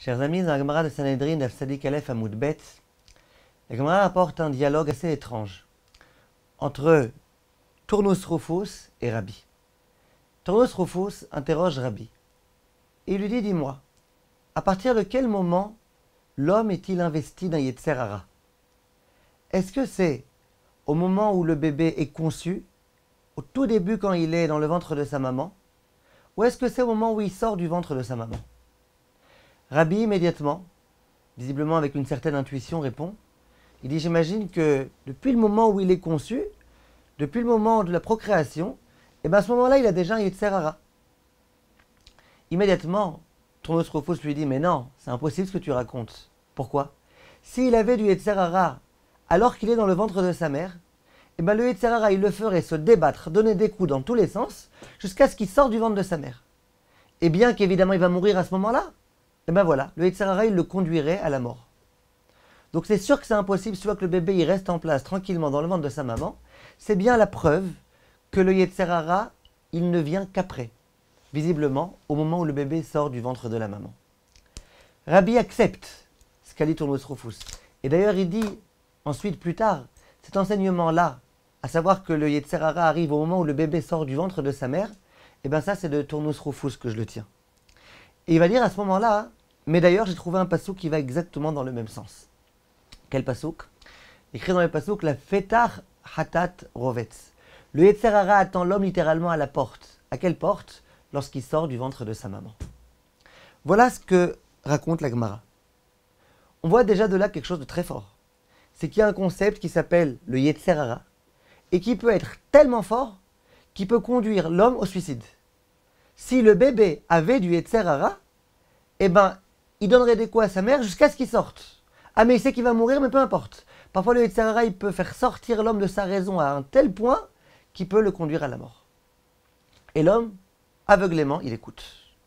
Chers amis, dans la Gemara de Sanhedrin, Daf Tzadik Aleph Amoud Bet, la Gemara rapporte un dialogue assez étrange entre Tournus Rufus et Rabbi. Tournus Rufus interroge Rabbi et il lui dit: dis-moi, à partir de quel moment l'homme est-il investi d'un Yetzer Hara? Est-ce que c'est au moment où le bébé est conçu, au tout début quand il est dans le ventre de sa maman, ou est-ce que c'est au moment où il sort du ventre de sa maman? Rabbi immédiatement, visiblement avec une certaine intuition, répond, il dit: j'imagine que depuis le moment où il est conçu, depuis le moment de la procréation, et bien à ce moment-là il a déjà un Yetzer Hara. Immédiatement, Tournus Rufus lui dit: mais non, c'est impossible ce que tu racontes. Pourquoi? S'il avait du Yetzer Hara alors qu'il est dans le ventre de sa mère, et bien le Yetzer Hara il le ferait se débattre, donner des coups dans tous les sens, jusqu'à ce qu'il sorte du ventre de sa mère. Et bien qu'évidemment il va mourir à ce moment-là, et bien voilà, le Yetzer Hara il le conduirait à la mort. Donc c'est sûr que c'est impossible, si tu vois que le bébé il reste en place tranquillement dans le ventre de sa maman, c'est bien la preuve que le Yetzer Hara il ne vient qu'après, visiblement au moment où le bébé sort du ventre de la maman. Rabbi accepte ce qu'a dit Tournus Rufus. Et d'ailleurs il dit ensuite, plus tard, cet enseignement-là, à savoir que le Yetzer Hara arrive au moment où le bébé sort du ventre de sa mère, et bien ça c'est de Tournus Rufus que je le tiens. Et il va dire à ce moment-là, mais d'ailleurs j'ai trouvé un passouk qui va exactement dans le même sens. Quel passouk? Écrit dans le passouk, la fetar hatat rovetz. Le Yetzer Hara attend l'homme littéralement à la porte. À quelle porte? Lorsqu'il sort du ventre de sa maman. Voilà ce que raconte la Gemara. On voit déjà de là quelque chose de très fort. C'est qu'il y a un concept qui s'appelle le Yetzer Hara et qui peut être tellement fort qu'il peut conduire l'homme au suicide. Si le bébé avait du Yetzer Hara, eh ben, il donnerait des coups à sa mère jusqu'à ce qu'il sorte. Ah mais il sait qu'il va mourir, mais peu importe. Parfois le Yetzer Hara, il peut faire sortir l'homme de sa raison à un tel point qu'il peut le conduire à la mort. Et l'homme, aveuglément, il écoute.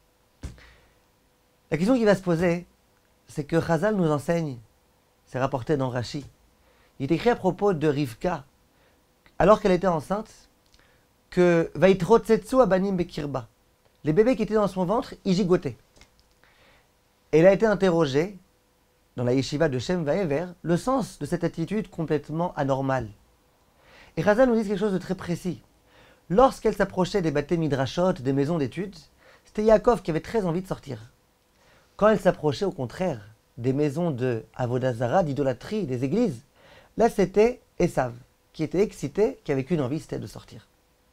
La question qui va se poser, c'est que Chazal nous enseigne, c'est rapporté dans Rashi, il est écrit à propos de Rivka, alors qu'elle était enceinte, que Vaitrotsetsu abanim bekirba. Les bébés qui étaient dans son ventre, ils gigotaient. Et elle a été interrogée, dans la yeshiva de Shem Vaever, le sens de cette attitude complètement anormale. Et Chazal nous dit quelque chose de très précis. Lorsqu'elle s'approchait des batés midrashot, des maisons d'études, c'était Yaakov qui avait très envie de sortir. Quand elle s'approchait au contraire des maisons de Avodah Zara, d'idolâtrie, des églises, là c'était Esav, qui était excité, qui avait qu'une envie, c'était de sortir.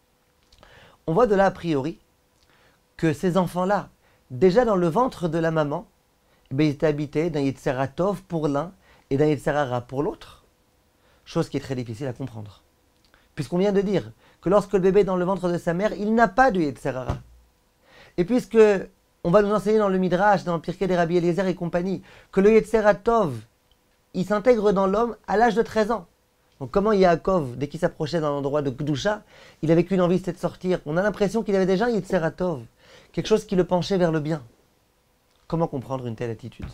On voit de là a priori que ces enfants-là, déjà dans le ventre de la maman, ils étaient habités d'un Yetzer Hara Tov pour l'un et d'un Yetzer Hara pour l'autre, chose qui est très difficile à comprendre. Puisqu'on vient de dire que lorsque le bébé est dans le ventre de sa mère, il n'a pas de Yetzer Hara. Et puisque on va nous enseigner dans le Midrash, dans le Pirkei des Rabbi Eliezer et compagnie, que le Yetzer Hara Tov, il s'intègre dans l'homme à l'âge de 13 ans. Donc comment Yaakov, dès qu'il s'approchait d'un endroit de Kedusha, il avait qu'une envie, c'était de sortir. On a l'impression qu'il avait déjà un Yetzer Hara Tov, quelque chose qui le penchait vers le bien. Comment comprendre une telle attitude?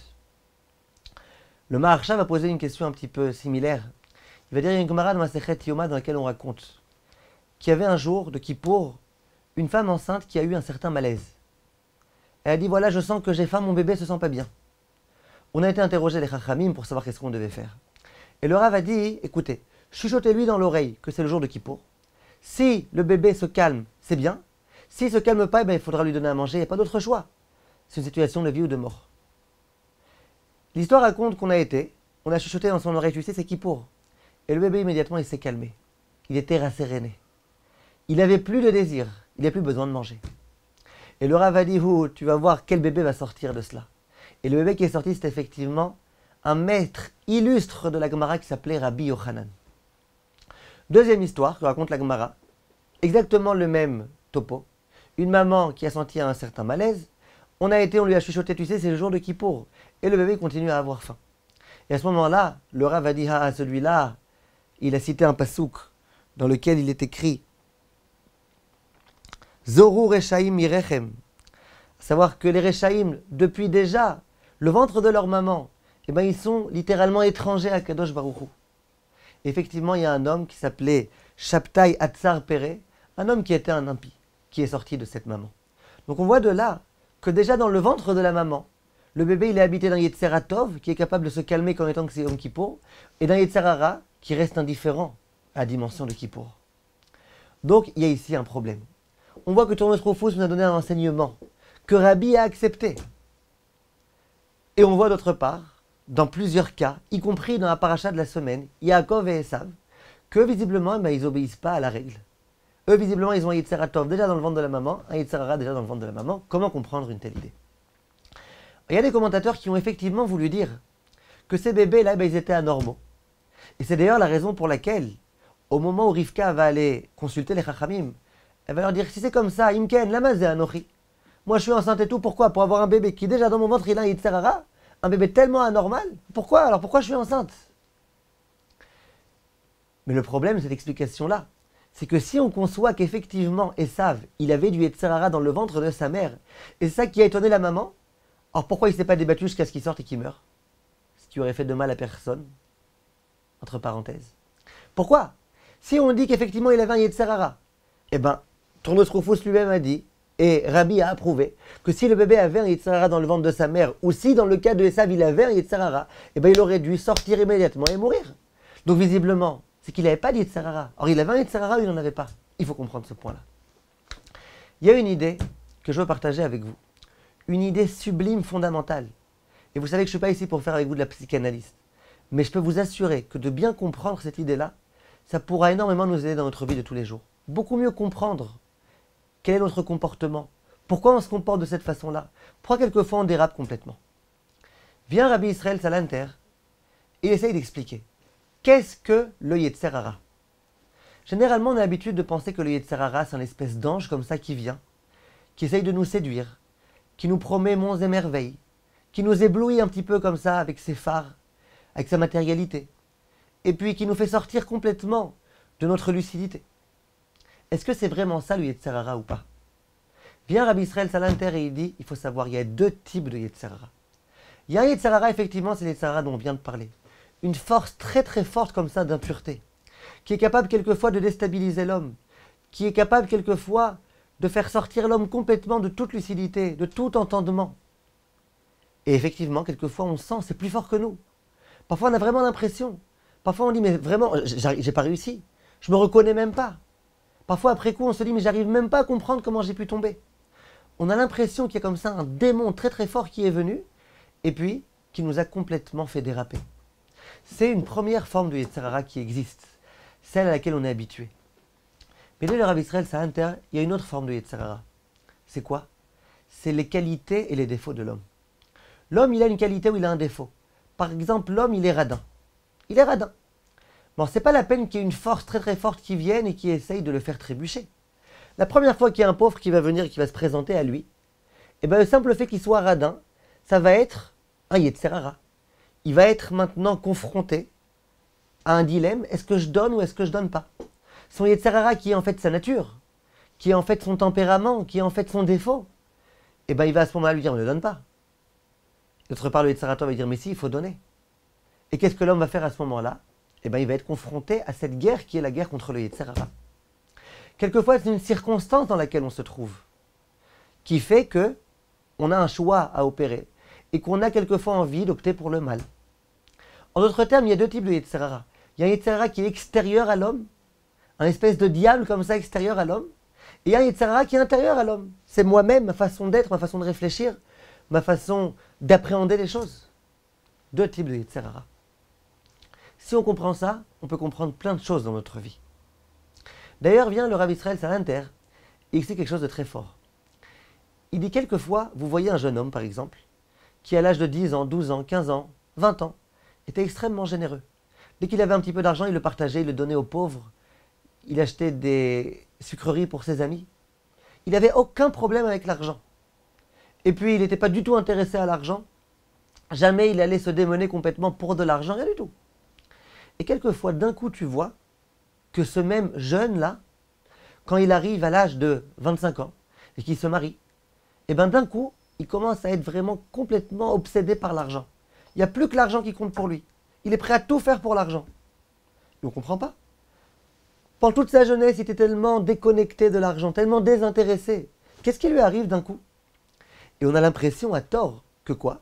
Le Maharsha va poser une question un petit peu similaire. Il va dire, il y a une Gemara de Masechet Yoma dans laquelle on raconte qu'il y avait un jour de Kippour une femme enceinte qui a eu un certain malaise. Elle a dit: voilà, je sens que j'ai faim, mon bébé se sent pas bien. On a été interrogé les Chachamim pour savoir qu'est-ce qu'on devait faire. Et le Rav a dit: écoutez, chuchotez-lui dans l'oreille que c'est le jour de Kippour. Si le bébé se calme, c'est bien. S'il ne se calme pas, il faudra lui donner à manger, il n'y a pas d'autre choix. C'est une situation de vie ou de mort. L'histoire raconte qu'on on a chuchoté dans son oreille, tu sais, c'est Kippour. Et le bébé immédiatement il s'est calmé. Il était rasséréné. Il n'avait plus de désir, il n'avait plus besoin de manger. Et le Rav a dit: tu vas voir quel bébé va sortir de cela. Et le bébé qui est sorti, c'est effectivement un maître illustre de la Gemara qui s'appelait Rabbi Yochanan. Deuxième histoire que raconte la Gemara, exactement le même topo. Une maman qui a senti un certain malaise, on lui a chuchoté, tu sais, c'est le jour de Kippour. Et le bébé continue à avoir faim. Et à ce moment-là, le Rav a dit: ah, celui-là, il a cité un pasouk dans lequel il est écrit Zoru Rechaim Mirechem, à savoir que les Rechaim, depuis déjà le ventre de leur maman, ils sont littéralement étrangers à Kadosh Baruch Hu. Effectivement, il y a un homme qui s'appelait Shabtai Hatzar Péré, un homme qui était un impie, qui est sorti de cette maman. Donc on voit de là que déjà dans le ventre de la maman, Le bébé, il est habité d'un Yetzer Tov, qui est capable de se calmer quand étant que c'est Yom Kippour, et d'un Yetzer Hara, qui reste indifférent à la dimension de Kippour. Donc, il y a ici un problème. On voit que Tournos Rufus nous a donné un enseignement que Rabbi a accepté. Et on voit d'autre part, dans plusieurs cas, y compris dans la paracha de la semaine, Yaakov et Esav, que visiblement, ils n'obéissent pas à la règle. Eux, visiblement, ils ont un Yetzer Tov déjà dans le ventre de la maman, un Yetzer Hara déjà dans le ventre de la maman. Comment comprendre une telle idée? Il y a des commentateurs qui ont effectivement voulu dire que ces bébés-là, ils étaient anormaux. Et c'est d'ailleurs la raison pour laquelle, au moment où Rivka va aller consulter les Chachamim, elle va leur dire, si c'est comme ça, Imken, lamazé anochi. Moi, je suis enceinte et tout, pourquoi? Pour avoir un bébé qui, déjà dans mon ventre, il a un Yetzer Hara, un bébé tellement anormal. Pourquoi? Alors pourquoi je suis enceinte? Mais le problème de cette explication-là, c'est que si on conçoit qu'effectivement, Esav, il avait du Yetzer Hara dans le ventre de sa mère, et c'est ça qui a étonné la maman, alors pourquoi il ne s'est pas débattu jusqu'à ce qu'il sorte et qu'il meure? Ce qui aurait fait de mal à personne. Entre parenthèses. Pourquoi? Si on dit qu'effectivement il avait un Yetzer Hara, eh bien, Tournos Rufus lui-même a dit, et Rabbi a approuvé, que si le bébé avait un Yetzer Hara dans le ventre de sa mère, ou si dans le cas de Esav il avait un Yetzer Hara, eh bien il aurait dû sortir immédiatement et mourir. Donc visiblement, c'est qu'il n'avait pas de Yetzer Hara. Or il avait un Yetzer Hara ou il n'en avait pas. Il faut comprendre ce point-là. Il y a une idée que je veux partager avec vous. Une idée sublime, fondamentale. Et vous savez que je ne suis pas ici pour faire avec vous de la psychanalyse. Mais je peux vous assurer que de bien comprendre cette idée-là, ça pourra énormément nous aider dans notre vie de tous les jours. Beaucoup mieux comprendre quel est notre comportement, pourquoi on se comporte de cette façon-là, pourquoi quelquefois on dérape complètement. Vient Rabbi Israël Salanter et il essaye d'expliquer. Qu'est-ce que le Yetzer Hara? Généralement, on a l'habitude de penser que le Yetzer Hara, c'est une espèce d'ange comme ça qui vient, qui essaye de nous séduire, qui nous promet monts et merveilles, qui nous éblouit un petit peu comme ça avec ses phares, avec sa matérialité, et puis qui nous fait sortir complètement de notre lucidité. Est-ce que c'est vraiment ça le Yetzer Hara ou pas? Vient Rabbi Israël Salanter et il dit, il faut savoir, il y a deux types de Yetzer Hara. Il y a un Yetzer Hara, effectivement, c'est le Yetzer Hara dont on vient de parler. Une force très très forte comme ça d'impureté, qui est capable quelquefois de déstabiliser l'homme, qui est capable quelquefois de faire sortir l'homme complètement de toute lucidité, de tout entendement. Et effectivement, quelquefois on sent, c'est plus fort que nous. Parfois on a vraiment l'impression. Parfois on dit, mais vraiment, j'ai pas réussi. Je me reconnais même pas. Parfois après coup on se dit, mais j'arrive même pas à comprendre comment j'ai pu tomber. On a l'impression qu'il y a comme ça un démon très très fort qui est venu, et puis qui nous a complètement fait déraper. C'est une première forme de Yetzer Hara qui existe, celle à laquelle on est habitué. Mais là, le Rabbi Israël Salanter, il y a une autre forme de Yetzer Hara. C'est quoi? C'est les qualités et les défauts de l'homme. L'homme, il a une qualité ou il a un défaut. Par exemple, l'homme, il est radin. Il est radin. Bon, c'est pas la peine qu'il y ait une force très très forte qui vienne et qui essaye de le faire trébucher. La première fois qu'il y a un pauvre qui va venir et qui va se présenter à lui, eh bien, le simple fait qu'il soit radin, ça va être un Yetzer Hara. Il va être maintenant confronté à un dilemme, est-ce que je donne ou est-ce que je donne pas? Son Yetzer Hara qui est en fait sa nature, qui est en fait son tempérament, qui est en fait son défaut, eh bien il va à ce moment-là lui dire, on ne donne pas. D'autre part, le Yetzer Hara va dire, mais si, il faut donner. Et qu'est-ce que l'homme va faire à ce moment-là? Eh bien il va être confronté à cette guerre qui est la guerre contre le Yetzer Hara. Quelquefois, c'est une circonstance dans laquelle on se trouve, qui fait que on a un choix à opérer, et qu'on a quelquefois envie d'opter pour le mal. En d'autres termes, il y a deux types de Yetzer Hara. Il y a un Yetzer Hara qui est extérieur à l'homme, un espèce de diable comme ça extérieur à l'homme, et il y a un Yetzer Hara qui est intérieur à l'homme. C'est moi-même, ma façon d'être, ma façon de réfléchir, ma façon d'appréhender les choses. Deux types de Yetzer Hara. Si on comprend ça, on peut comprendre plein de choses dans notre vie. D'ailleurs, vient le Rabbi Israël Salanter, et il explique quelque chose de très fort. Il dit quelquefois, vous voyez un jeune homme par exemple, qui à l'âge de 10 ans, 12 ans, 15 ans, 20 ans, était extrêmement généreux. Dès qu'il avait un petit peu d'argent, il le partageait, il le donnait aux pauvres. Il achetait des sucreries pour ses amis. Il n'avait aucun problème avec l'argent. Et puis, il n'était pas du tout intéressé à l'argent. Jamais il allait se démener complètement pour de l'argent, rien du tout. Et quelquefois, d'un coup, tu vois que ce même jeune-là, quand il arrive à l'âge de 25 ans et qu'il se marie, et bien d'un coup, il commence à être vraiment complètement obsédé par l'argent. Il n'y a plus que l'argent qui compte pour lui. Il est prêt à tout faire pour l'argent. Et on ne comprend pas. Pendant toute sa jeunesse, il était tellement déconnecté de l'argent, tellement désintéressé. Qu'est-ce qui lui arrive d'un coup? Et on a l'impression, à tort, que quoi?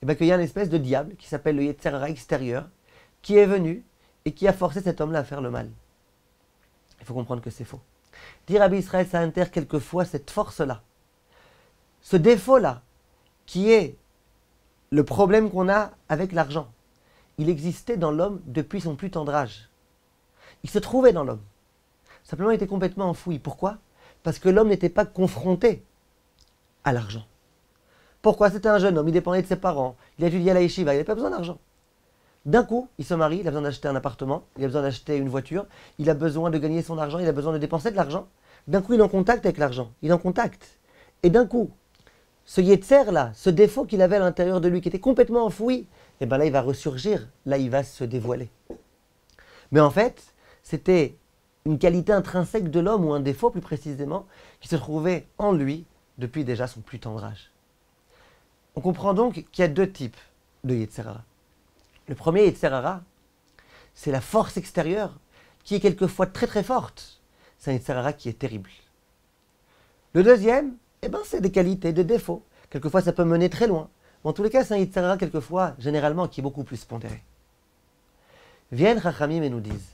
Et bien qu'il y a une espèce de diable qui s'appelle le Yetzer Hara extérieur, qui est venu et qui a forcé cet homme-là à faire le mal. Il faut comprendre que c'est faux. Dit Rabbi Israël Sainter quelquefois cette force-là, ce défaut-là, qui est le problème qu'on a avec l'argent, il existait dans l'homme depuis son plus tendre âge. Il se trouvait dans l'homme. Simplement, il était complètement enfoui. Pourquoi? Parce que l'homme n'était pas confronté à l'argent. Pourquoi? C'était un jeune homme, il dépendait de ses parents, il a étudié à la yeshiva, il n'avait pas besoin d'argent. D'un coup, il se marie, il a besoin d'acheter un appartement, il a besoin d'acheter une voiture, il a besoin de gagner son argent, il a besoin de dépenser de l'argent. D'un coup, il est en contact avec l'argent, il est en contact. Et d'un coup, ce Yetzer-là, ce défaut qu'il avait à l'intérieur de lui, qui était complètement enfoui, et bien là, il va ressurgir, là, il va se dévoiler. Mais en fait, c'était une qualité intrinsèque de l'homme, ou un défaut plus précisément, qui se trouvait en lui depuis déjà son plus tendre âge. On comprend donc qu'il y a deux types de Yetzer Hara. Le premier Yetzer Hara, c'est la force extérieure qui est quelquefois très très forte. C'est un Yetzer Hara qui est terrible. Le deuxième, c'est des qualités, des défauts. Quelquefois ça peut mener très loin. Mais en tous les cas, c'est un Yetzer Hara quelquefois, généralement, qui est beaucoup plus pondéré. Viennent Chachamim et nous disent,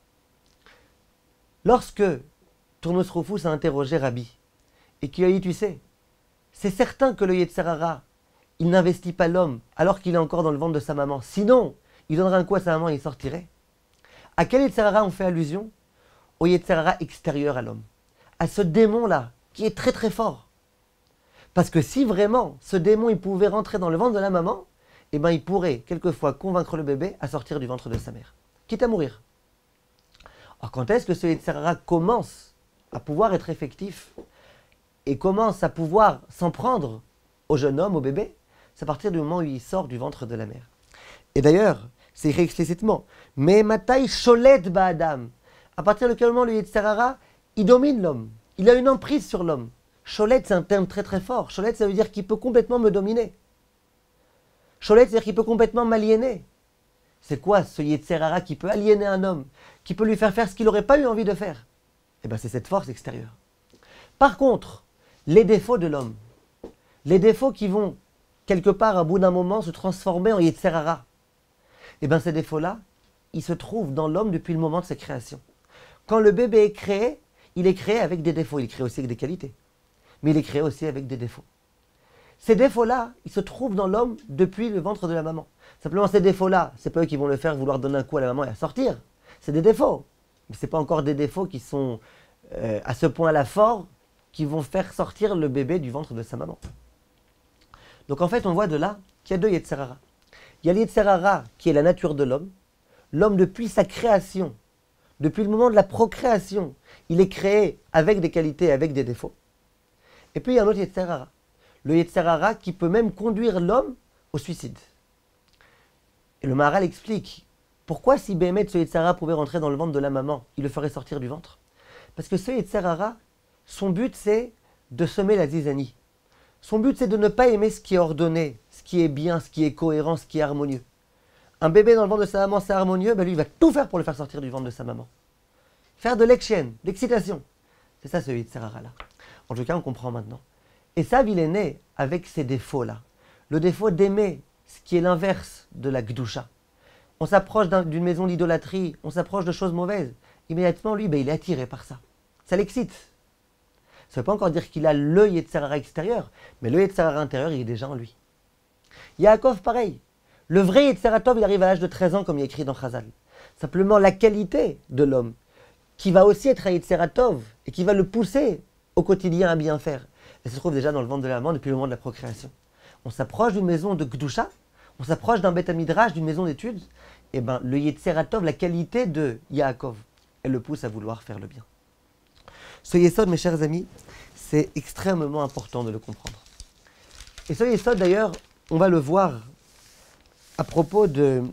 lorsque Tournos Rufus a interrogé Rabbi, et qu'il a dit, tu sais, c'est certain que le Yetzer Hara, il n'investit pas l'homme alors qu'il est encore dans le ventre de sa maman. Sinon, il donnerait un coup à sa maman et il sortirait. À quel Yetzer Hara on fait allusion? Au Yetzer Hara extérieur à l'homme. À ce démon-là, qui est très très fort. Parce que si vraiment ce démon il pouvait rentrer dans le ventre de la maman, il pourrait quelquefois convaincre le bébé à sortir du ventre de sa mère, quitte à mourir. Alors quand est-ce que ce Yetzer Hara commence à pouvoir être effectif et commence à pouvoir s'en prendre au jeune homme, au bébé? C'est à partir du moment où il sort du ventre de la mère. Et d'ailleurs, c'est écrit explicitement, mais Matai Sholet Ba'adam. À partir de quel moment le Yetzer Hara, il domine l'homme. Il a une emprise sur l'homme. Sholet, c'est un terme très très fort. Sholet, ça veut dire qu'il peut complètement me dominer. Sholet, c'est-à-dire qu'il peut complètement m'aliéner. C'est quoi ce Yetzer Hara qui peut aliéner un homme, qui peut lui faire faire ce qu'il n'aurait pas eu envie de faire? C'est cette force extérieure. Par contre, les défauts de l'homme, les défauts qui vont quelque part, à bout d'un moment, se transformer en Yetzer Hara. Ces défauts-là, ils se trouvent dans l'homme depuis le moment de sa création. Quand le bébé est créé, il est créé avec des défauts. Il est créé aussi avec des qualités. Mais il est créé aussi avec des défauts. Ces défauts-là, ils se trouvent dans l'homme depuis le ventre de la maman. Simplement, ces défauts-là, c'est pas eux qui vont le faire vouloir donner un coup à la maman et à sortir. C'est des défauts. Mais ce n'est pas encore des défauts qui sont à ce point-là forts qui vont faire sortir le bébé du ventre de sa maman. Donc en fait, on voit de là qu'il y a deux Yetzer Hara. Il y a le Yetzer Hara qui est la nature de l'homme. L'homme, depuis sa création, depuis le moment de la procréation, il est créé avec des qualités, avec des défauts. Et puis il y a un autre Yetzer Hara. Le Yetzer Hara qui peut même conduire l'homme au suicide. Et le Maharal explique pourquoi si Béhémet, ce Yetzer Hara pouvait rentrer dans le ventre de la maman, il le ferait sortir du ventre. Parce que ce Yetzer Hara, son but c'est de semer la zizanie. Son but, c'est de ne pas aimer ce qui est ordonné, ce qui est bien, ce qui est cohérent, ce qui est harmonieux. Un bébé dans le ventre de sa maman, c'est harmonieux, lui, il va tout faire pour le faire sortir du ventre de sa maman. Faire de l'action, l'excitation. C'est ça, ce Yetzer Hara-là. En tout cas, on comprend maintenant. Et ça, il est né avec ces défauts-là. Le défaut d'aimer ce qui est l'inverse de la Gdusha. On s'approche d'une maison d'idolâtrie, on s'approche de choses mauvaises. Immédiatement, lui, il est attiré par ça. Ça l'excite. Ça ne veut pas encore dire qu'il a le Yetzer Hara extérieur, mais le Yetzer Hara intérieur, il est déjà en lui. Yaakov, pareil. Le vrai Yetzer Hara Tov, il arrive à l'âge de 13 ans, comme il est écrit dans Chazal. Simplement, la qualité de l'homme, qui va aussi être un Yetzer Hara Tov, et qui va le pousser au quotidien à bien faire, elle se trouve déjà dans le ventre de la maman depuis le moment de la procréation. On s'approche d'une maison de Gdusha, on s'approche d'un Beth Midrash, d'une maison d'études, et le Yetzer Hara Tov, la qualité de Yaakov, elle le pousse à vouloir faire le bien. Ce Yesod, mes chers amis, c'est extrêmement important de le comprendre. Et ce Yesod, d'ailleurs, on va le voir à propos de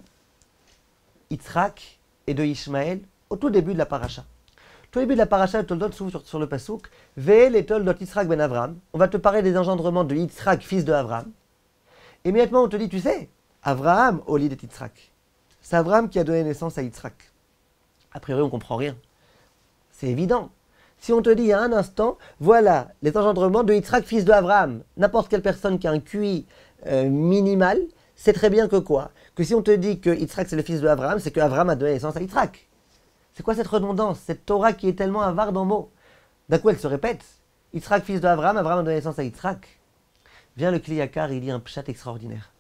Yitzhak et de Ishmaël au tout début de la paracha. Tout début de la paracha de Toldot s'ouvre sur le pasouk Ve'el et Toldot Yitzhak ben Avram. On va te parler des engendrements de Yitzhak, fils de Avram. Et immédiatement, on te dit, tu sais, Avraham, au lit de Yitzhak. C'est Avram qui a donné naissance à Yitzhak. A priori, on ne comprend rien. C'est évident. Si on te dit à un instant, voilà les engendrements de Yitzhak, fils de Abraham, n'importe quelle personne qui a un QI minimal sait très bien que quoi? Que si on te dit que Yitzhak c'est le fils de Abraham, c'est que Abraham a donné naissance à Yitzhak. C'est quoi cette redondance, cette Torah qui est tellement avare dans mots? D'un coup elle se répète. Yitzhak fils de Abraham, Abraham a donné naissance à Yitzhak. Vient le Kli Yakar, il dit un pshat extraordinaire.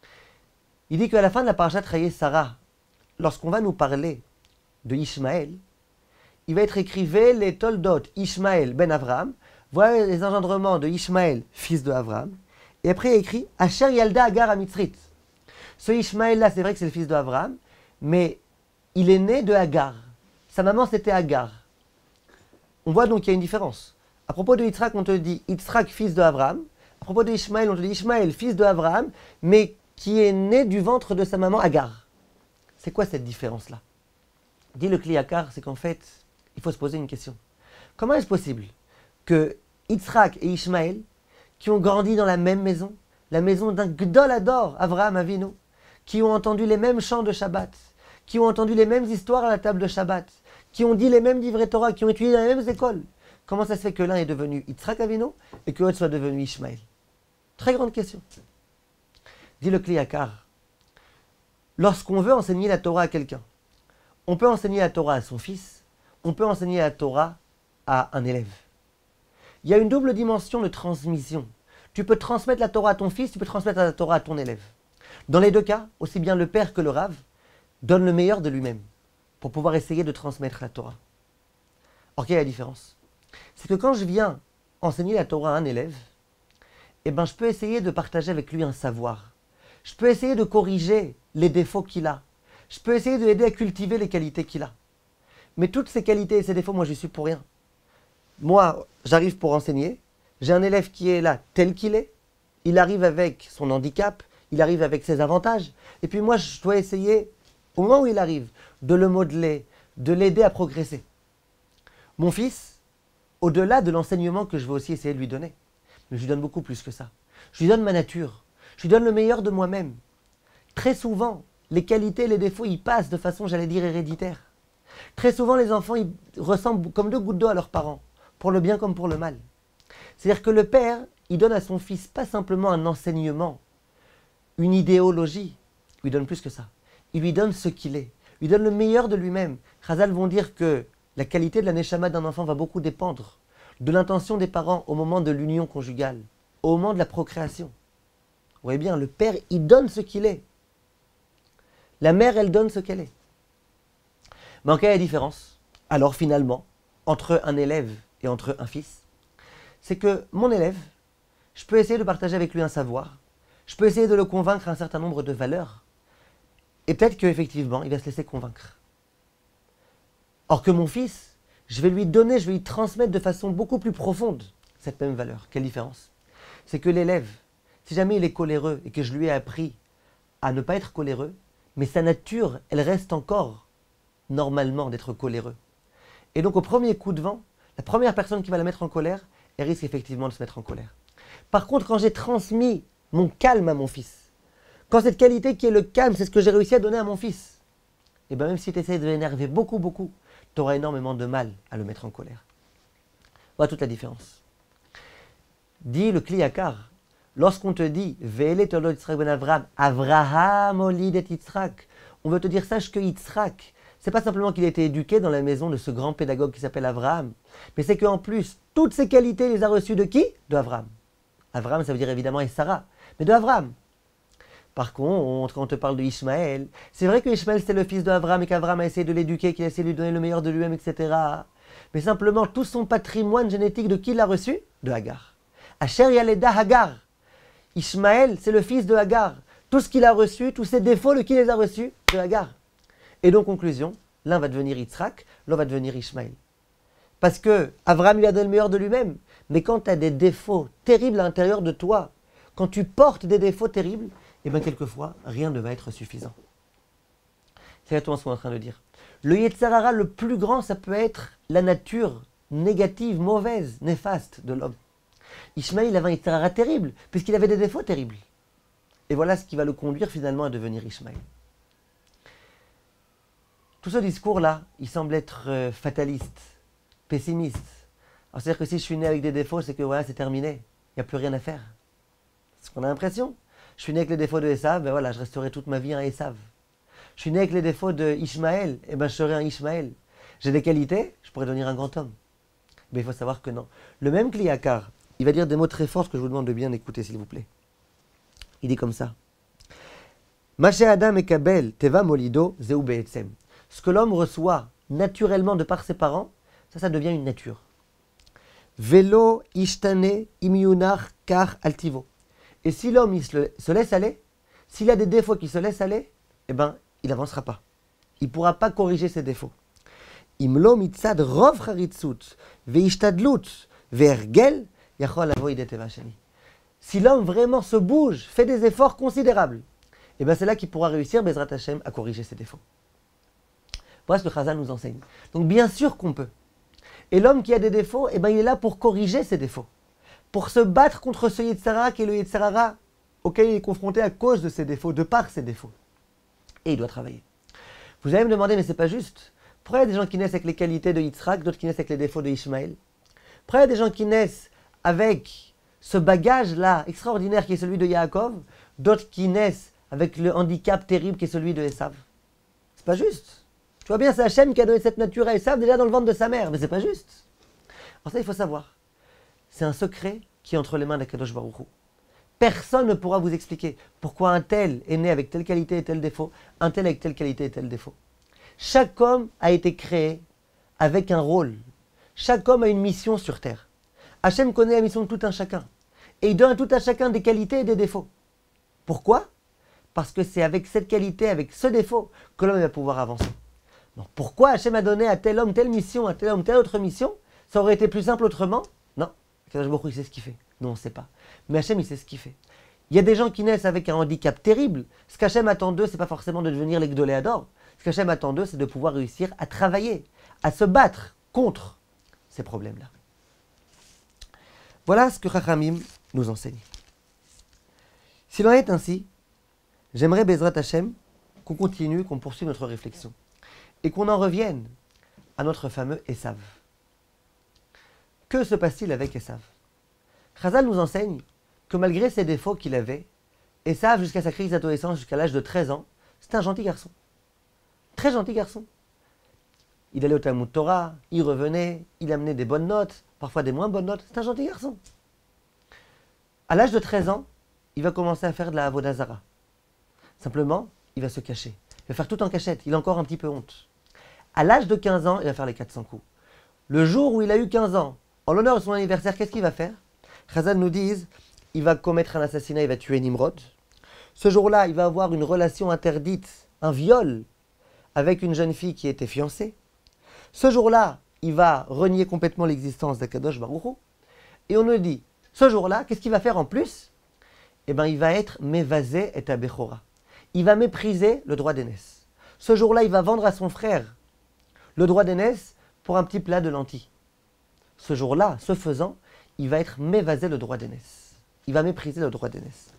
Il dit qu'à la fin de la parashat Chayei Sarah, lorsqu'on va nous parler de Ishmaël, il va être écrit les Toldot Ishmaël ben Avraham. Voilà les engendrements de Ishmaël, fils de Avraham. Et après il est écrit Asher Yalda Agar Amitzrit. Ce Ishmaël là, c'est vrai que c'est le fils de Avraham, mais il est né de Agar. Sa maman c'était Agar. On voit donc qu'il y a une différence. À propos de Yitzhak, on te dit Yitzhak, fils de Avraham. À propos de Ishmaël, on te dit Ishmaël, fils de Avraham, mais qui est né du ventre de sa maman Agar. C'est quoi cette différence-là? Dit le Kli Yakar, c'est qu'en fait, il faut se poser une question. Comment est-ce possible que Yitzhak et Ishmaël, qui ont grandi dans la même maison, la maison d'un Gdol Ador, Avraham Avinu, qui ont entendu les mêmes chants de Shabbat, qui ont entendu les mêmes histoires à la table de Shabbat, qui ont dit les mêmes divrei Torah, qui ont étudié dans les mêmes écoles, comment ça se fait que l'un est devenu Yitzhak Avinu et que l'autre soit devenu Ishmaël? Très grande question. Dit le Kli Yakar, lorsqu'on veut enseigner la Torah à quelqu'un, on peut enseigner la Torah à son fils, on peut enseigner la Torah à un élève. Il y a une double dimension de transmission. Tu peux transmettre la Torah à ton fils, tu peux transmettre la Torah à ton élève. Dans les deux cas, aussi bien le père que le Rav donnent le meilleur de lui-même pour pouvoir essayer de transmettre la Torah. Or, quelle est la différence? C'est que quand je viens enseigner la Torah à un élève, eh ben, je peux essayer de partager avec lui un savoir. Je peux essayer de corriger les défauts qu'il a. Je peux essayer de l'aider à cultiver les qualités qu'il a. Mais toutes ces qualités et ces défauts, moi, je suis pour rien. Moi, j'arrive pour enseigner. J'ai un élève qui est là tel qu'il est. Il arrive avec son handicap. Il arrive avec ses avantages. Et puis moi, je dois essayer, au moment où il arrive, de le modeler, de l'aider à progresser. Mon fils, au-delà de l'enseignement que je vais aussi essayer de lui donner, mais je lui donne beaucoup plus que ça. Je lui donne ma nature. Je lui donne le meilleur de moi-même. Très souvent, les qualités et les défauts, ils passent de façon, j'allais dire, héréditaire. Très souvent, les enfants, ils ressemblent comme deux gouttes d'eau à leurs parents, pour le bien comme pour le mal. C'est-à-dire que le père, il donne à son fils pas simplement un enseignement, une idéologie, il lui donne plus que ça. Il lui donne ce qu'il est, il lui donne le meilleur de lui-même. Chazal vont dire que la qualité de la neshama d'un enfant va beaucoup dépendre de l'intention des parents au moment de l'union conjugale, au moment de la procréation. Vous voyez bien, le père, il donne ce qu'il est. La mère, elle donne ce qu'elle est. Mais en quelle est la différence, alors finalement, entre un élève et entre un fils? C'est que mon élève, je peux essayer de partager avec lui un savoir, je peux essayer de le convaincre un certain nombre de valeurs, et peut-être qu'effectivement, il va se laisser convaincre. Or que mon fils, je vais lui donner, je vais lui transmettre de façon beaucoup plus profonde cette même valeur. Quelle différence? C'est que l'élève, si jamais il est coléreux et que je lui ai appris à ne pas être coléreux, mais sa nature, elle reste encore normalement d'être coléreux. Et donc au premier coup de vent, la première personne qui va la mettre en colère, elle risque effectivement de se mettre en colère. Par contre, quand j'ai transmis mon calme à mon fils, quand cette qualité qui est le calme, c'est ce que j'ai réussi à donner à mon fils, et bien même si tu essaies de l'énerver beaucoup, tu auras énormément de mal à le mettre en colère. Voilà toute la différence. Dit le Kli Yakar, lorsqu'on te dit Ve'ele Toldot Yitzhak ben Avraham, Avraham olid et Yitzhak, on veut te dire sache que Yitzhak, c'est pas simplement qu'il a été éduqué dans la maison de ce grand pédagogue qui s'appelle Avraham, mais c'est qu'en plus, toutes ces qualités, il les a reçues de qui? De Avraham. Avraham, ça veut dire évidemment et Sarah, mais de Avraham. Par contre, quand on te parle de Ishmaël, c'est vrai que Ishmaël c'était le fils d'Avraham et qu'Avraham a essayé de l'éduquer, qu'il a essayé de lui donner le meilleur de lui-même, etc. Mais simplement, tout son patrimoine génétique, de qui il l'a reçu? De Hagar. Asher Yaleda Hagar. Ishmaël, c'est le fils de Hagar. Tout ce qu'il a reçu, tous ses défauts, de qui les a reçus? De Hagar. Et donc, conclusion, l'un va devenir Yitzhak, l'autre va devenir Ishmaël. Parce que Avraham lui a donné le meilleur de lui-même. Mais quand tu as des défauts terribles à l'intérieur de toi, quand tu portes des défauts terribles, eh bien quelquefois, rien ne va être suffisant. C'est exactement ce qu'on est en train de dire. Le Yetzer Hara le plus grand, ça peut être la nature négative, mauvaise, néfaste de l'homme. Ishmaël avait un Yetzer Hara terrible, puisqu'il avait des défauts terribles. Et voilà ce qui va le conduire finalement à devenir Ishmaël. Tout ce discours-là, il semble être fataliste, pessimiste. Alors c'est-à-dire que si je suis né avec des défauts, c'est que voilà, c'est terminé. Il n'y a plus rien à faire. C'est ce qu'on a l'impression. Je suis né avec les défauts de Esav, ben voilà, je resterai toute ma vie un Esav. Je suis né avec les défauts de Ishmaël, et ben je serai un Ishmaël. J'ai des qualités, je pourrais devenir un grand homme. Mais il faut savoir que non. Le même Kliakar, il va dire des mots très forts que je vous demande de bien écouter, s'il vous plaît. Il dit comme ça. Mashe Adam et Kabel, Teva Molido, Zeu Be'etzem. Ce que l'homme reçoit naturellement de par ses parents, ça devient une nature. Velo Ishtane Imyunar Kar Altivo. Et si l'homme il se laisse aller, s'il a des défauts qui se laissent aller, eh ben, il n'avancera pas. Il ne pourra pas corriger ses défauts. Imlo mitzad rov charitzut veishtadlut ve'ergel yachol avo idei teva sheni. Si l'homme vraiment se bouge, fait des efforts considérables, eh ben c'est là qu'il pourra réussir, Bezrat Hashem, à corriger ses défauts. Voilà ce que Chazal nous enseigne. Donc bien sûr qu'on peut. Et l'homme qui a des défauts, eh ben il est là pour corriger ses défauts. Pour se battre contre ce Yetzer Hara qui est le Yetzer Hara auquel il est confronté à cause de ses défauts, de par ses défauts. Et il doit travailler. Vous allez me demander, mais c'est pas juste. Pourquoi il y a des gens qui naissent avec les qualités de Yitzhak, d'autres qui naissent avec les défauts de Ishmaël? Pourquoi il y a des gens qui naissent avec ce bagage-là extraordinaire qui est celui de Yaakov, d'autres qui naissent avec le handicap terrible qui est celui de Esav? C'est pas juste. Tu vois bien, c'est Hachem qui a donné cette nature à Esav déjà dans le ventre de sa mère, mais c'est pas juste. Alors ça, il faut savoir. C'est un secret qui est entre les mains d'Akadosh Baruch Hu. Personne ne pourra vous expliquer pourquoi un tel est né avec telle qualité et tel défaut, un tel avec telle qualité et tel défaut. Chaque homme a été créé avec un rôle. Chaque homme a une mission sur terre. Hachem connaît la mission de tout un chacun. Et il donne à tout un chacun des qualités et des défauts. Pourquoi? Parce que c'est avec cette qualité, avec ce défaut, que l'homme va pouvoir avancer. Donc pourquoi Hachem a donné à tel homme telle mission, à tel homme telle autre mission? Ça aurait été plus simple autrement? Non. Akadosh Baruch Hu, il sait ce qu'il fait. Nous, on ne sait pas. Mais Hachem, il sait ce qu'il fait. Il y a des gens qui naissent avec un handicap terrible. Ce qu'Hachem attend d'eux, ce n'est pas forcément de devenir les Gdoléador. Ce qu'Hachem attend d'eux, c'est de pouvoir réussir à travailler, à se battre contre ces problèmes-là. Voilà ce que Chachamim nous enseigne. S'il en est ainsi, j'aimerais, Bezrat Hachem, qu'on continue, qu'on poursuive notre réflexion. Et qu'on en revienne à notre fameux Esav. Que se passe-t-il avec Esav? Chazal nous enseigne que malgré ses défauts qu'il avait, Esav, jusqu'à sa crise d'adolescence, jusqu'à l'âge de 13 ans, c'était un gentil garçon. Très gentil garçon. Il allait au Talmud Torah, il revenait, il amenait des bonnes notes, parfois des moins bonnes notes. C'est un gentil garçon. À l'âge de 13 ans, il va commencer à faire de la Avodah Zara. Simplement, il va se cacher. Il va faire tout en cachette. Il a encore un petit peu honte. À l'âge de 15 ans, il va faire les 400 coups. Le jour où il a eu 15 ans, en l'honneur de son anniversaire, qu'est-ce qu'il va faire? Chazal nous dit, il va commettre un assassinat, il va tuer Nimrod. Ce jour-là, il va avoir une relation interdite, un viol, avec une jeune fille qui était fiancée. Ce jour-là, il va renier complètement l'existence d'Akadosh Baruch Hu. Et on nous dit, ce jour-là, qu'est-ce qu'il va faire en plus? Eh bien, il va être mévasé et abechora. Il va mépriser le droit d'aînesse. Ce jour-là, il va vendre à son frère le droit d'aînesse pour un petit plat de lentilles. Ce jour-là, ce faisant, il va être mévasé le droit d'aînesse. Il va mépriser le droit d'aînesse.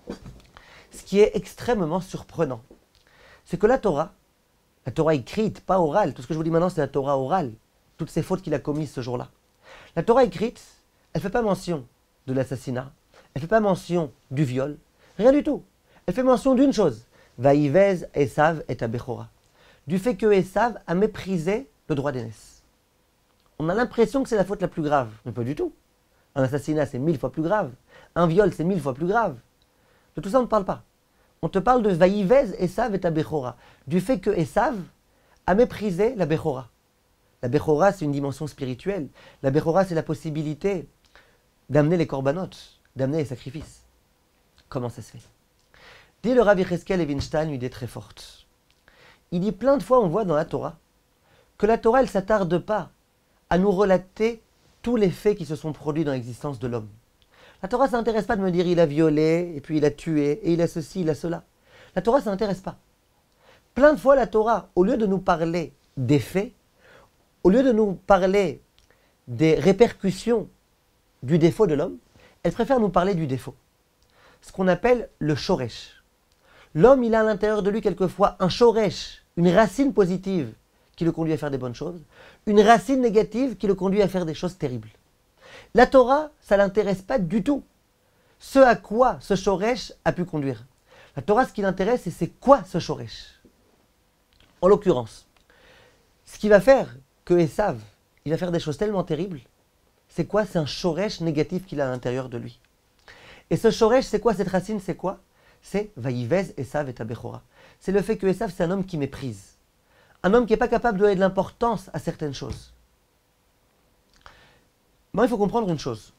Ce qui est extrêmement surprenant, c'est que la Torah écrite, pas orale, tout ce que je vous dis maintenant c'est la Torah orale, toutes ces fautes qu'il a commises ce jour-là. La Torah écrite, elle ne fait pas mention de l'assassinat, elle ne fait pas mention du viol, rien du tout. Elle fait mention d'une chose, Vaïvez Esav et Abechora, du fait que Esav a méprisé le droit d'aînesse. On a l'impression que c'est la faute la plus grave, mais pas du tout. Un assassinat c'est 1000 fois plus grave, un viol c'est 1000 fois plus grave. De tout ça on ne parle pas. On te parle de Vaïvez Esav et Abechora, du fait que Esav a méprisé la Bechora. La Bechora, c'est une dimension spirituelle. La Bechora, c'est la possibilité d'amener les corbanotes, d'amener les sacrifices. Comment ça se fait? Dit le Rabbi Cheskel Levinstein une idée très forte. Il dit plein de fois, on voit dans la Torah, que la Torah, elle ne s'attarde pas à nous relater tous les faits qui se sont produits dans l'existence de l'homme. La Torah ne s'intéresse pas de me dire il a violé, et puis il a tué, et il a ceci, il a cela. La Torah ne s'intéresse pas. Plein de fois, la Torah, au lieu de nous parler des faits, au lieu de nous parler des répercussions du défaut de l'homme, elle préfère nous parler du défaut. Ce qu'on appelle le shoresh. L'homme, il a à l'intérieur de lui quelquefois un shoresh, une racine positive qui le conduit à faire des bonnes choses, une racine négative qui le conduit à faire des choses terribles. La Torah, ça ne l'intéresse pas du tout. ce à quoi ce shoresh a pu conduire. La Torah, ce qui l'intéresse, c'est quoi ce shoresh. En l'occurrence, ce qui va faire que Esav, il va faire des choses tellement terribles, c'est quoi? C'est un shoresh négatif qu'il a à l'intérieur de lui. Et ce shoresh, c'est quoi? Cette racine, c'est quoi? C'est Vaïvez Esav et Tabechora. C'est le fait que Esav, c'est un homme qui méprise. Un homme qui n'est pas capable de donner de l'importance à certaines choses. Maintenant, il faut comprendre une chose.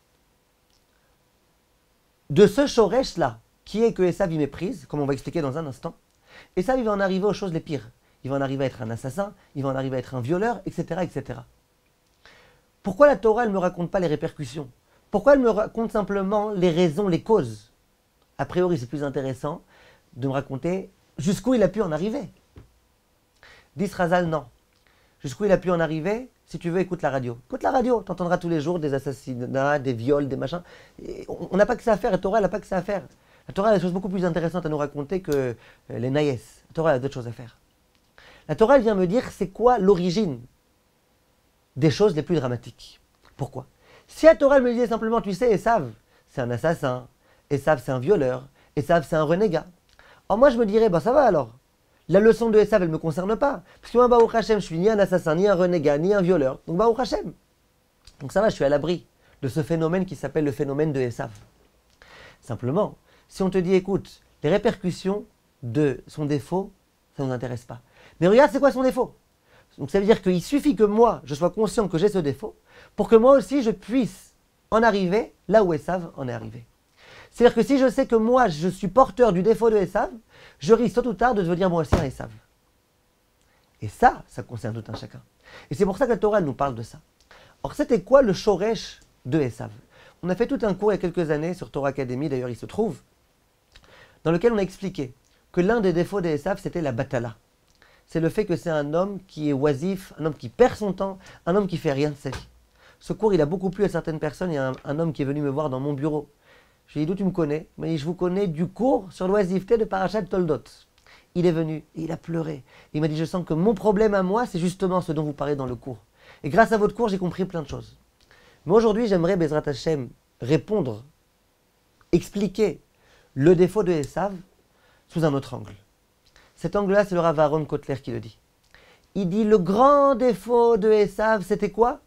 De ce shoresh-là, qui est que Esav, il méprise, comme on va expliquer dans un instant, Esav, il va en arriver aux choses les pires. Il va en arriver à être un assassin, il va en arriver à être un violeur, etc., etc. Pourquoi la Torah, elle ne me raconte pas les répercussions? Pourquoi elle me raconte simplement les raisons, les causes? A priori, c'est plus intéressant de me raconter jusqu'où il a pu en arriver. Dit Razal, non. Jusqu'où il a pu en arriver, si tu veux, écoute la radio. Écoute la radio, tu entendras tous les jours des assassinats, des viols, des machins. Et on n'a pas que ça à faire, la Torah, elle n'a pas que ça à faire. La Torah a des choses beaucoup plus intéressantes à nous raconter que les naïs. La Torah a d'autres choses à faire. La Torah, elle vient me dire c'est quoi l'origine des choses les plus dramatiques. Pourquoi? Si la Torah, elle me disait simplement, tu sais, Esav, c'est un assassin, Esav, c'est un violeur, Esav, c'est un renégat. Alors moi, je me dirais, bah ça va alors. La leçon de Esav, elle ne me concerne pas. Parce que moi, Baruch Hashem, je suis ni un assassin, ni un renégat, ni un violeur. Donc Baruch Hashem. Donc ça va, je suis à l'abri de ce phénomène qui s'appelle le phénomène de Esav. Simplement, si on te dit, écoute, les répercussions de son défaut, ça ne nous intéresse pas. Mais regarde, c'est quoi son défaut? Donc ça veut dire qu'il suffit que moi, je sois conscient que j'ai ce défaut, pour que moi aussi, je puisse en arriver là où Esav en est arrivé. C'est-à-dire que si je sais que moi, je suis porteur du défaut de Esav, je risque tôt ou tard de devenir moi aussi un Esav. Et ça concerne tout un chacun. Et c'est pour ça que la Torah nous parle de ça. Or, c'était quoi le shoresh de Esav? On a fait tout un cours il y a quelques années sur Torah Academy, d'ailleurs il se trouve, dans lequel on a expliqué que l'un des défauts d'Esav, c'était la batala. C'est le fait que c'est un homme qui est oisif, un homme qui perd son temps, un homme qui fait rien de sa vie. Ce cours, il a beaucoup plu à certaines personnes. Il y a un homme qui est venu me voir dans mon bureau. Je lui ai dit, d'où tu me connais? Il m'a dit, je vous connais du cours sur l'oisiveté de Parashat Toldot. Il est venu et il a pleuré. Il m'a dit, je sens que mon problème à moi, c'est justement ce dont vous parlez dans le cours. Et grâce à votre cours, j'ai compris plein de choses. Mais aujourd'hui, j'aimerais, Bezrat Hashem, répondre, expliquer le défaut de Esav sous un autre angle. Cet angle-là, c'est le Rav Aaron Kotler qui le dit. Il dit, le grand défaut de Esav, c'était quoi?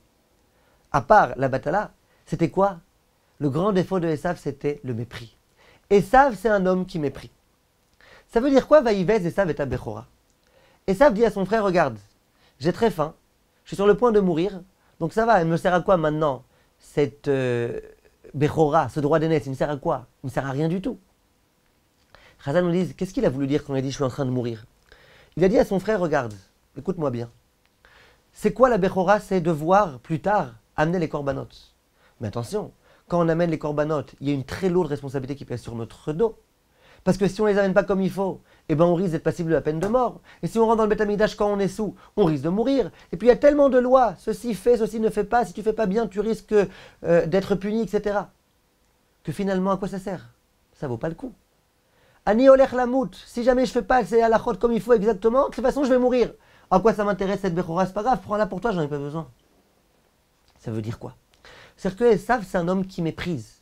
À part la batala, c'était quoi? Le grand défaut de Esav, c'était le mépris. Esav, c'est un homme qui méprit. Ça veut dire quoi, Vaïvez Esav et Tabechora? Esav dit à son frère, regarde, j'ai très faim, je suis sur le point de mourir, donc ça va, elle me sert à quoi maintenant? Cette Bechora, ce droit d'aînesse, il me sert à quoi? Il me sert à rien du tout. Chazal nous dit, qu'est-ce qu'il a voulu dire quand il a dit je suis en train de mourir? Il a dit à son frère, regarde, écoute-moi bien. C'est quoi la Bechora? C'est devoir plus tard amener les corbanotes. Mais attention, quand on amène les corbanotes, il y a une très lourde responsabilité qui pèse sur notre dos. Parce que si on ne les amène pas comme il faut, eh ben on risque d'être passible de la peine de mort. Et si on rentre dans le Beth Amikdash quand on est sous, on risque de mourir. Et puis il y a tellement de lois, ceci fait, ceci ne fait pas, si tu ne fais pas bien, tu risques d'être puni, etc. Que finalement, à quoi ça sert? Ça ne vaut pas le coup. Ani olech lamout, si jamais je ne fais pas ces halachot comme il faut exactement, de toute façon je vais mourir. À quoi ça m'intéresse cette Bechora? C'est pas grave, prends-la pour toi, j'en ai pas besoin. Ça veut dire quoi? C'est-à-dire que Esav, c'est un homme qui méprise.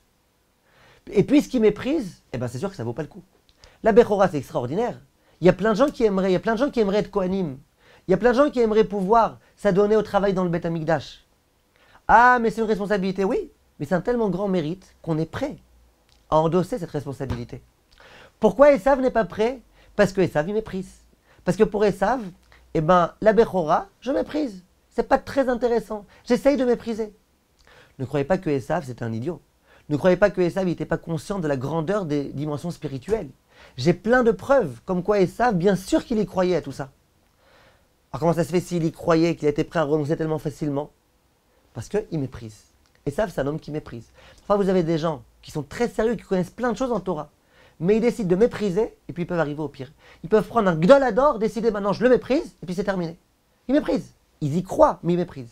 Et puisqu'il méprise, eh ben c'est sûr que ça ne vaut pas le coup. La Bechora, c'est extraordinaire. Il y a plein de gens qui aimeraient, être Kohanim. Il y a plein de gens qui aimeraient pouvoir s'adonner au travail dans le Beth Amikdash. Ah, mais c'est une responsabilité, oui, mais c'est un tellement grand mérite qu'on est prêt à endosser cette responsabilité. Pourquoi Esav n'est pas prêt? Parce que Esav, il méprise. Parce que pour Esav, eh ben, la Bechora, je méprise. C'est pas très intéressant. J'essaye de mépriser. Ne croyez pas que Esav, c'est un idiot. Ne croyez pas que Esav n'était pas conscient de la grandeur des dimensions spirituelles. J'ai plein de preuves comme quoi Esav, bien sûr qu'il y croyait à tout ça. Alors comment ça se fait s'il y croyait, qu'il était prêt à renoncer tellement facilement? Parce qu'il méprise. Esav, c'est un homme qui méprise. Parfois, vous avez des gens qui sont très sérieux, qui connaissent plein de choses en Torah, mais ils décident de mépriser, et puis ils peuvent arriver au pire. Ils peuvent prendre un gdol ador, décider maintenant je le méprise, et puis c'est terminé. Ils méprisent. Ils y croient, mais ils méprisent.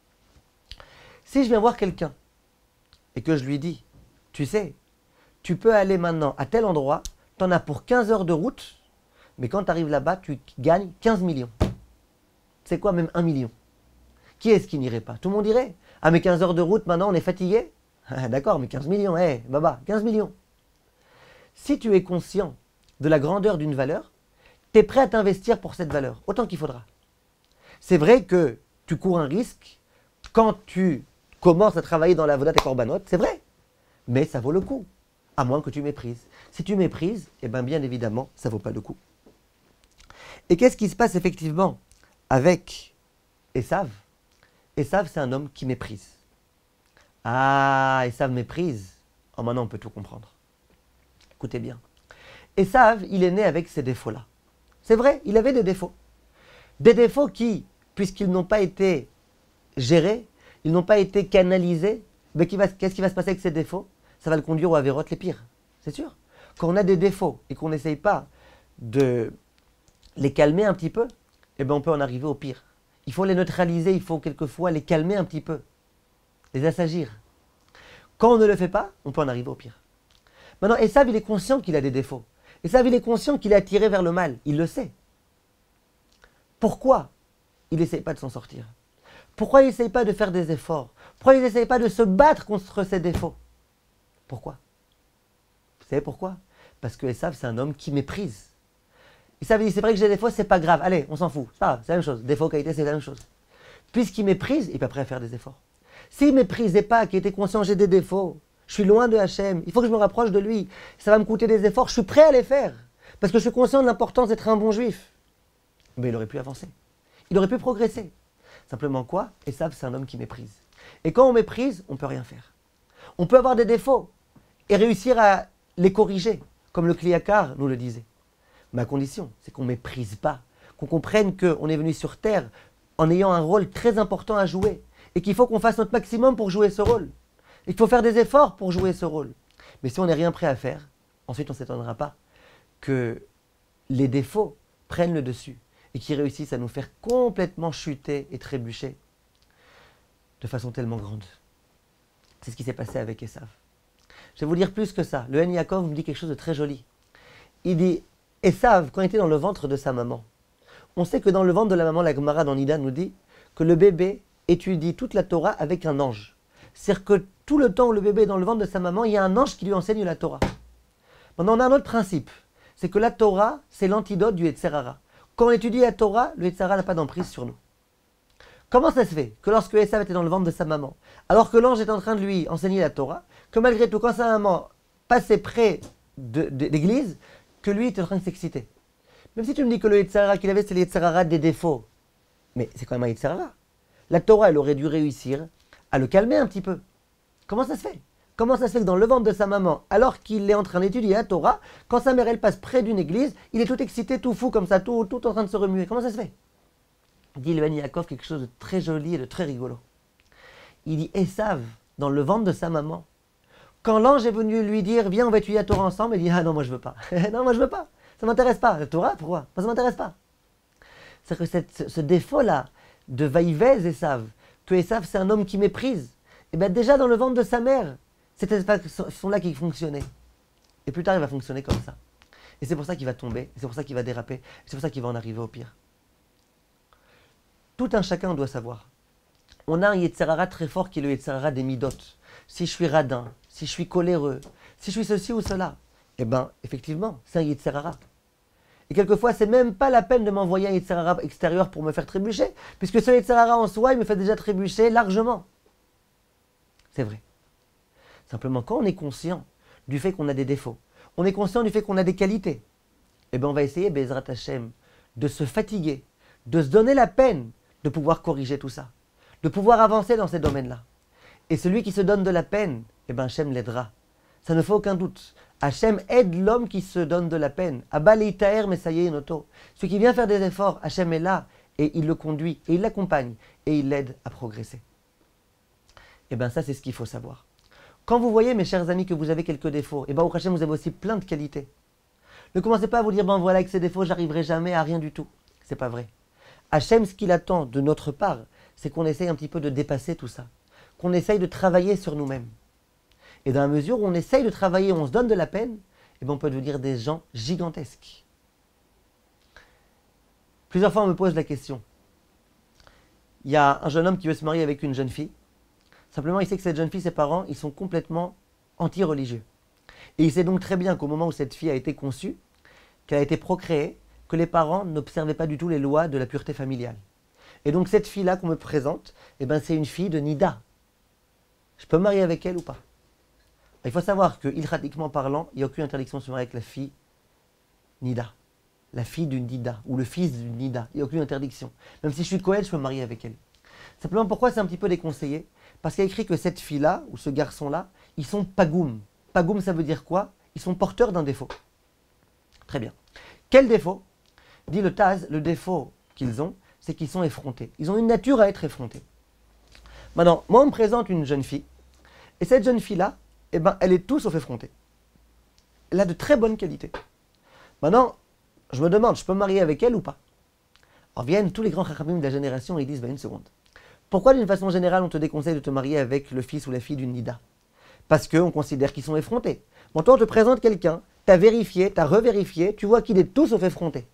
Si je viens voir quelqu'un, et que je lui dis, tu sais, tu peux aller maintenant à tel endroit, tu en as pour 15 heures de route, mais quand tu arrives là-bas, tu gagnes 15 millions. C'est quoi même 1 million? Qui est-ce qui n'irait pas? Tout le monde irait. Ah mais 15 heures de route, maintenant on est fatigué? D'accord, mais 15 millions, baba, 15 millions. Si tu es conscient de la grandeur d'une valeur, tu es prêt à t'investir pour cette valeur, autant qu'il faudra. C'est vrai que tu cours un risque quand tu commences à travailler dans la Avodat et Korbanot, c'est vrai, mais ça vaut le coup, à moins que tu méprises. Si tu méprises, eh bien évidemment, ça ne vaut pas le coup. Et qu'est-ce qui se passe effectivement avec Esav? Esav, c'est un homme qui méprise. Ah, Esav méprise. Oh, maintenant on peut tout comprendre. Écoutez bien. Esav, il est né avec ces défauts-là. C'est vrai, il avait des défauts. Des défauts qui, puisqu'ils n'ont pas été gérés, ils n'ont pas été canalisés, mais qu'est-ce qui va se passer avec ces défauts? Ça va le conduire aux avérotes les pires, c'est sûr. Quand on a des défauts et qu'on n'essaye pas de les calmer un petit peu, eh bien on peut en arriver au pire. Il faut les neutraliser, il faut quelquefois les calmer un petit peu, les assagir. Quand on ne le fait pas, on peut en arriver au pire. Maintenant, Esav, il est conscient qu'il a des défauts. Esav, il est conscient qu'il est attiré vers le mal, il le sait. Pourquoi il n'essaye pas de s'en sortir? Pourquoi il n'essaye pas de faire des efforts? Pourquoi il n'essaye pas de se battre contre ses défauts? Pourquoi? Vous savez pourquoi? Parce que Esav, c'est un homme qui méprise. Esav, il dit, c'est vrai que j'ai des défauts, c'est pas grave. Allez, on s'en fout. C'est pas grave, c'est la même chose. Défaut, qualité, c'est la même chose. Puisqu'il méprise, il n'est pas prêt à faire des efforts. S'il ne méprisait pas, qu'il était conscient, j'ai des défauts, je suis loin de Hachem, il faut que je me rapproche de lui, ça va me coûter des efforts, je suis prêt à les faire. Parce que je suis conscient de l'importance d'être un bon juif. Mais il aurait pu avancer. Il aurait pu progresser. Simplement quoi? Esav, c'est un homme qui méprise. Et quand on méprise, on ne peut rien faire. On peut avoir des défauts et réussir à les corriger, comme le Kliakar nous le disait. Ma condition, c'est qu'on ne méprise pas, qu'on comprenne qu'on est venu sur terre en ayant un rôle très important à jouer et qu'il faut qu'on fasse notre maximum pour jouer ce rôle. Il faut faire des efforts pour jouer ce rôle. Mais si on n'est rien prêt à faire, ensuite on ne s'étonnera pas que les défauts prennent le dessus et qu'ils réussissent à nous faire complètement chuter et trébucher de façon tellement grande. C'est ce qui s'est passé avec Esav. Je vais vous dire plus que ça. Le En Yaakov me dit quelque chose de très joli. Il dit, Esav, quand il était dans le ventre de sa maman, on sait que dans le ventre de la maman, la Gemara dans Nida nous dit que le bébé étudie toute la Torah avec un ange. C'est-à-dire que tout le temps où le bébé est dans le ventre de sa maman, il y a un ange qui lui enseigne la Torah. Maintenant, on a un autre principe. C'est que la Torah, c'est l'antidote du Yetzer Hara. Quand on étudie la Torah, le Yetzer Hara n'a pas d'emprise sur nous. Comment ça se fait que lorsque Esav était dans le ventre de sa maman, alors que l'ange est en train de lui enseigner la Torah, que malgré tout, quand sa maman passait près de l'église, que lui était en train de s'exciter? Même si tu me dis que le Yetzer Hara qu'il avait, c'est le Yetzer Hara des défauts. Mais c'est quand même un Yetzer Hara. La Torah, elle aurait dû réussir à le calmer un petit peu. Comment ça se fait? Comment ça se fait que dans le ventre de sa maman, alors qu'il est en train d'étudier la Torah, quand sa mère elle passe près d'une église, il est tout excité, tout fou comme ça, tout en train de se remuer? Comment ça se fait? Dit le En Yaakov quelque chose de très joli et de très rigolo. Il dit Esav, dans le ventre de sa maman, quand l'ange est venu lui dire viens on va étudier la Torah ensemble, il dit ah non moi je veux pas. Non moi je veux pas, ça m'intéresse pas. La Torah pourquoi? Moi ça m'intéresse pas. C'est que ce défaut-là de Vaïvez Esav, que Esav c'est un homme qui méprise, et bien déjà dans le ventre de sa mère, c'était cette façon-là qui fonctionnait. Et plus tard il va fonctionner comme ça. Et c'est pour ça qu'il va tomber, c'est pour ça qu'il va déraper, c'est pour ça qu'il va en arriver au pire. Tout un chacun doit savoir. On a un Yetzer Hara très fort qui est le Yetzer Hara des Midot. Si je suis radin, si je suis coléreux, si je suis ceci ou cela, eh bien, effectivement, c'est un Yetzer Hara. Et quelquefois, c'est même pas la peine de m'envoyer un Yetzer Hara extérieur pour me faire trébucher, puisque ce Yetzer Hara en soi, il me fait déjà trébucher largement. C'est vrai. Simplement, quand on est conscient du fait qu'on a des défauts, on est conscient du fait qu'on a des qualités, eh bien, on va essayer, Bezrat Hashem, de se fatiguer, de se donner la peine de pouvoir corriger tout ça, de pouvoir avancer dans ces domaines-là. Et celui qui se donne de la peine, eh bien Hachem l'aidera. Ça ne fait aucun doute. Hachem aide l'homme qui se donne de la peine. Abba leitaer mesaye noto. Celui qui vient faire des efforts, Hachem est là et il le conduit et il l'accompagne et il l'aide à progresser. Eh bien ça c'est ce qu'il faut savoir. Quand vous voyez mes chers amis que vous avez quelques défauts, eh bien au Hachem vous avez aussi plein de qualités. Ne commencez pas à vous dire ben voilà avec ces défauts j'arriverai jamais à rien du tout. C'est pas vrai. Hachem, ce qu'il attend de notre part, c'est qu'on essaye un petit peu de dépasser tout ça, qu'on essaye de travailler sur nous-mêmes. Et dans la mesure où on essaye de travailler, on se donne de la peine, eh bien on peut devenir des gens gigantesques. Plusieurs fois on me pose la question. Il y a un jeune homme qui veut se marier avec une jeune fille. Simplement il sait que cette jeune fille, ses parents, ils sont complètement anti-religieux. Et il sait donc très bien qu'au moment où cette fille a été conçue, qu'elle a été procréée, que les parents n'observaient pas du tout les lois de la pureté familiale. Et donc cette fille-là qu'on me présente, eh ben, c'est une fille de Nida. Je peux me marier avec elle ou pas? Il faut savoir que, ilchatiquement parlant, il n'y a aucune interdiction de se marier avec la fille Nida. La fille d'une Nida, ou le fils d'une Nida. Il n'y a aucune interdiction. Même si je suis Kohen, je peux me marier avec elle. Simplement, pourquoi c'est un petit peu déconseillé? Parce qu'il y a écrit que cette fille-là, ou ce garçon-là, ils sont pagoum. Pagoum, ça veut dire quoi? Ils sont porteurs d'un défaut. Très bien. Quel défaut? Dit le Taz, le défaut qu'ils ont, c'est qu'ils sont effrontés. Ils ont une nature à être effrontés. Maintenant, moi, on me présente une jeune fille, et cette jeune fille-là, eh ben, elle est tout sauf effrontée. Elle a de très bonnes qualités. Maintenant, je me demande, je peux me marier avec elle ou pas? Alors viennent tous les grands chachamim de la génération et ils disent, une seconde. Pourquoi d'une façon générale on te déconseille de te marier avec le fils ou la fille d'une Nida? Parce qu'on considère qu'ils sont effrontés. Bon, toi on te présente quelqu'un, t'as vérifié, t'as revérifié, tu vois qu'il est tout sauf effronté.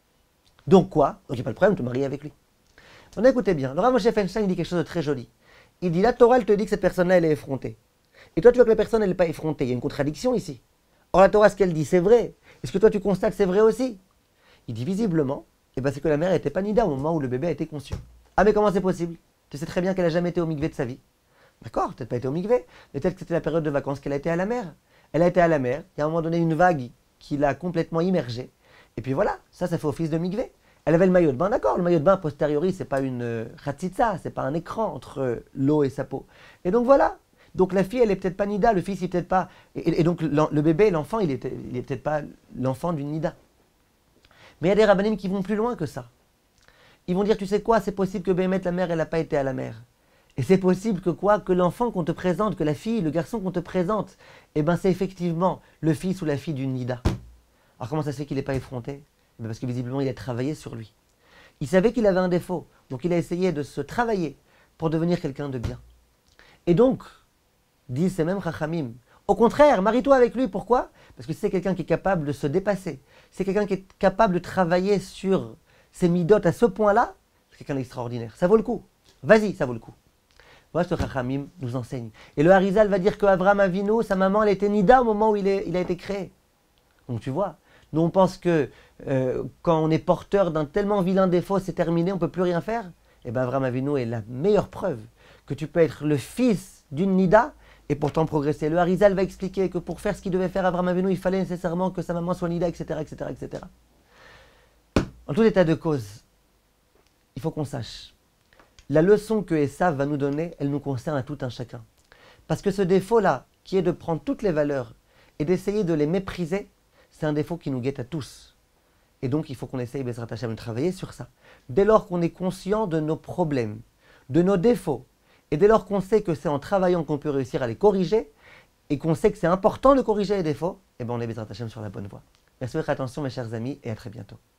Donc quoi? Donc il n'y a pas de problème de te marier avec lui. On écoutez bien, le Rav Moshe Feinstein dit quelque chose de très joli. Il dit, la Torah elle te dit que cette personne-là elle est effrontée. Et toi tu vois que la personne elle n'est pas effrontée, il y a une contradiction ici. Or la Torah ce qu'elle dit c'est vrai. Est-ce que toi tu constates c'est vrai aussi? Il dit visiblement, eh ben, c'est que la mère n'était pas Nida au moment où le bébé a été conçu. Ah mais comment c'est possible? Tu sais très bien qu'elle n'a jamais été au mikvé de sa vie. D'accord, peut-être pas été au mikvé, mais peut-être que c'était la période de vacances qu'elle a été à la mer. Elle a été à la mer, il y a un moment donné une vague qui l'a complètement immergée. Et puis voilà, ça fait office de mikvé. Elle avait le maillot de bain, d'accord, le maillot de bain a posteriori c'est pas une khatsitsa, c'est pas un écran entre l'eau et sa peau. Et donc voilà. Donc la fille, elle est peut-être pas Nida, le fils, il est peut-être pas... Et donc le bébé, l'enfant, il est peut-être pas l'enfant d'une Nida. Mais il y a des rabbanim qui vont plus loin que ça. Ils vont dire, tu sais quoi, c'est possible que Béhémet, la mère, elle n'a pas été à la mer. Et c'est possible que quoi? Que l'enfant qu'on te présente, que la fille, le garçon qu'on te présente, eh ben c'est effectivement le fils ou la fille d'une Nida. Alors comment ça se fait qu'il n'est pas effronté? Eh ben parce que visiblement, il a travaillé sur lui. Il savait qu'il avait un défaut, donc il a essayé de se travailler pour devenir quelqu'un de bien. Et donc, disent ces mêmes chachamim, au contraire, marie-toi avec lui. Pourquoi? Parce que c'est quelqu'un qui est capable de se dépasser. C'est quelqu'un qui est capable de travailler sur ses midotes à ce point-là. C'est quelqu'un d'extraordinaire. Ça vaut le coup. Vas-y, ça vaut le coup. Voilà ce que chachamim nous enseigne. Et le Harizal va dire qu'Avraham Avinu, sa maman, elle était Nida au moment où il a été créé. Donc tu vois, nous on pense que quand on est porteur d'un tellement vilain défaut, c'est terminé, on ne peut plus rien faire. Et bien Avraham Avinu est la meilleure preuve que tu peux être le fils d'une Nida et pourtant progresser. Le Harizal va expliquer que pour faire ce qu'il devait faire Avraham Avinu, il fallait nécessairement que sa maman soit Nida, etc., etc., etc. En tout état de cause, il faut qu'on sache. La leçon que Esav va nous donner, elle nous concerne à tout un chacun. Parce que ce défaut-là, qui est de prendre toutes les valeurs et d'essayer de les mépriser, c'est un défaut qui nous guette à tous. Et donc, il faut qu'on essaye, Bezrat Hashem, de travailler sur ça. Dès lors qu'on est conscient de nos problèmes, de nos défauts, et dès lors qu'on sait que c'est en travaillant qu'on peut réussir à les corriger, et qu'on sait que c'est important de corriger les défauts, eh bien on est Bezrat Hashem sur la bonne voie. Merci de votre attention mes chers amis, et à très bientôt.